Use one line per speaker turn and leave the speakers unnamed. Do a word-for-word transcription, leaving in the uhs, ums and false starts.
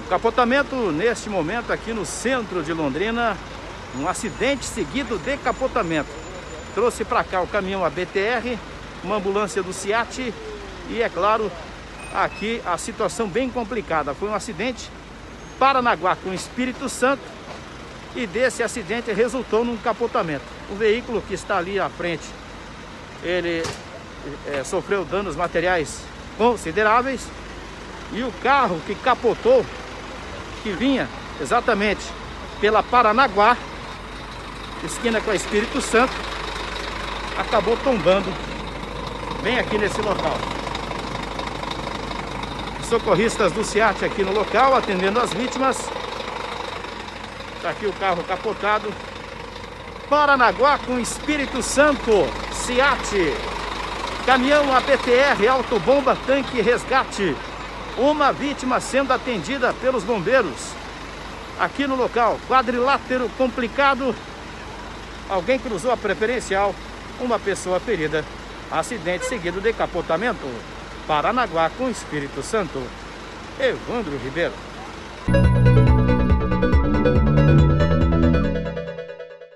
Capotamento neste momento aqui no centro de Londrina, um acidente seguido de capotamento. Trouxe para cá o caminhão A B T R, uma ambulância do SEAT e, é claro, aqui a situação bem complicada. Foi um acidente Paranaguá com Espírito Santo e desse acidente resultou num capotamento. O veículo que está ali à frente, ele é, sofreu danos materiais consideráveis e o carro que capotou, que vinha exatamente pela Paranaguá, esquina com a Espírito Santo, acabou tombando bem aqui nesse local. Socorristas do SEAT aqui no local, atendendo as vítimas. Está aqui o carro capotado. Paranaguá com Espírito Santo, SEAT. Caminhão A B T R, autobomba, tanque, resgate. Uma vítima sendo atendida pelos bombeiros. Aqui no local, quadrilátero complicado. Alguém cruzou a preferencial, uma pessoa ferida. Acidente seguido de capotamento. Paranaguá com Espírito Santo. Evandro Ribeiro.